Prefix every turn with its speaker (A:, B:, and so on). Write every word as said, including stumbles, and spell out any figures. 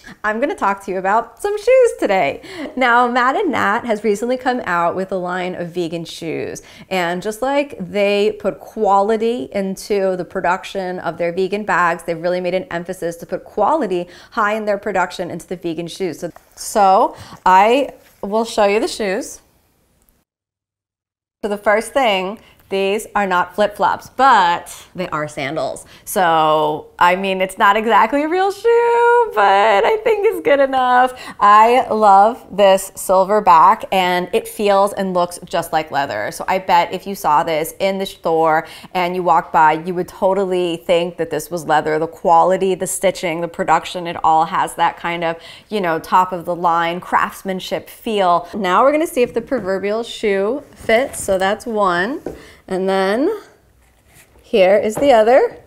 A: I'm going to talk to you about some shoes today. Now, Mat Nat has recently come out with a line of vegan shoes, and just like they put quality into the production of their vegan bags, they've really made an emphasis to put quality high in their production into the vegan shoes. So, so I will show you the shoes. So the first thing, these are not flip-flops, but they are sandals. So, I mean, it's not exactly a real shoe, but I think it's good enough. I love this silver back, and it feels and looks just like leather. So I bet if you saw this in the store and you walked by, you would totally think that this was leather. The quality, the stitching, the production, it all has that kind of, you know, top of the line craftsmanship feel. Now we're gonna see if the proverbial shoe fits. So that's one. And then here is the other.